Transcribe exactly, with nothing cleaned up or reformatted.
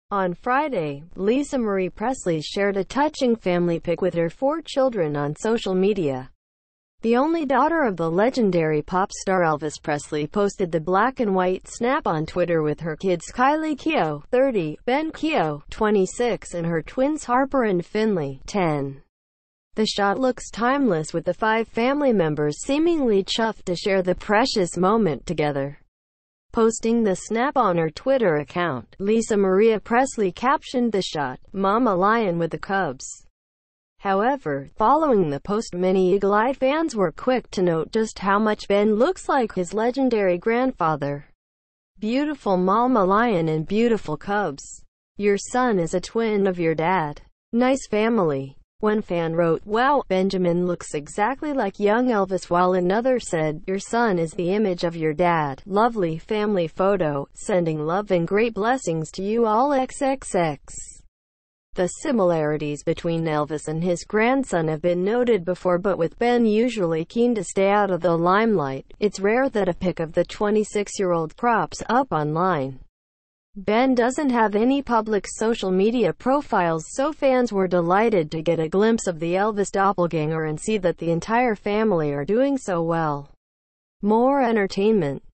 On Friday, Lisa Marie Presley shared a touching family pic with her four children on social media. The only daughter of the legendary pop star Elvis Presley posted the black and white snap on Twitter with her kids Kylie Keough, thirty, Ben Keough, twenty-six, and her twins Harper and Finley, ten. The shot looks timeless, with the five family members seemingly chuffed to share the precious moment together. Posting the snap on her Twitter account, Lisa Marie Presley captioned the shot, "Mama Lion with the Cubs." However, following the post, many eagle-eyed fans were quick to note just how much Ben looks like his legendary grandfather. "Beautiful Mama Lion and beautiful Cubs. Your son is a twin of your dad. Nice family." One fan wrote, "Wow, Benjamin looks exactly like young Elvis," while another said, "Your son is the image of your dad. Lovely family photo. Sending love and great blessings to you all, triple X." The similarities between Elvis and his grandson have been noted before, but with Ben usually keen to stay out of the limelight, it's rare that a pic of the twenty-six-year-old crops up online. Ben doesn't have any public social media profiles, so fans were delighted to get a glimpse of the Elvis doppelganger and see that the entire family are doing so well. More entertainment.